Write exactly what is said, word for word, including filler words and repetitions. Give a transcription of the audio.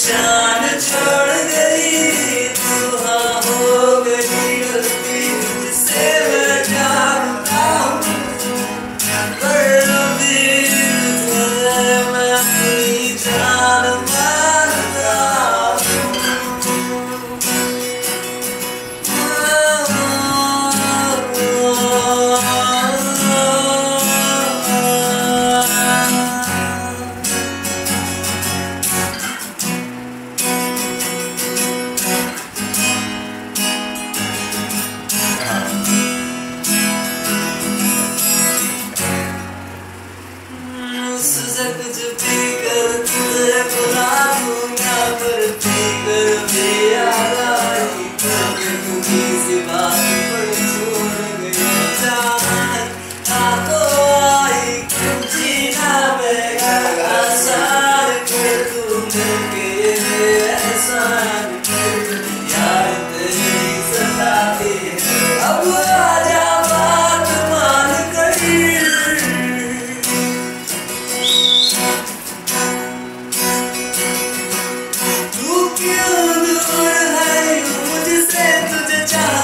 शान छोड़ गई तू, हाँ हो गई गलती मुझसे मैं जानता हूँ, पर अभी तुझे मैं अपनी जान मानता हूँ। मुझसे कुछ भी कर तुझे बुला दूंगा, पर पी कर भी याद आई कभी सी बात पर छोड़ गई जान। तो आई क्यों जीना मैं आसान कर तू मिलके एहसान कर, यार तेरी सताती है अब आजा बात मान कर। तू क्यों दूर है मुझसे, तुझे चाह